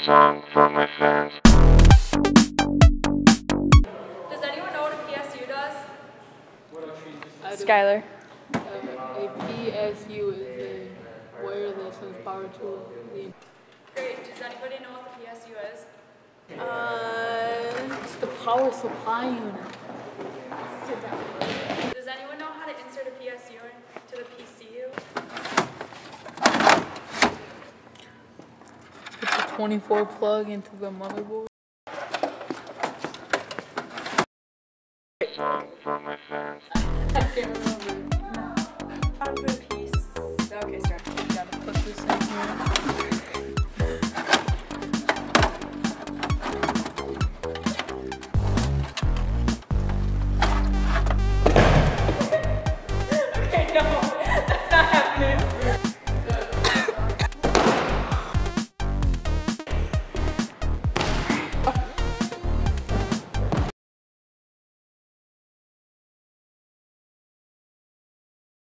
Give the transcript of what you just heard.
song from my fans. Does anyone know what a PSU does? Skyler. A PSU is a wireless and power tool. Great. Does anybody know what the PSU is? It's the power supply unit. Sit down. Does anyone know how to insert a PSU into the PCU? Put the 24 plug into the motherboard.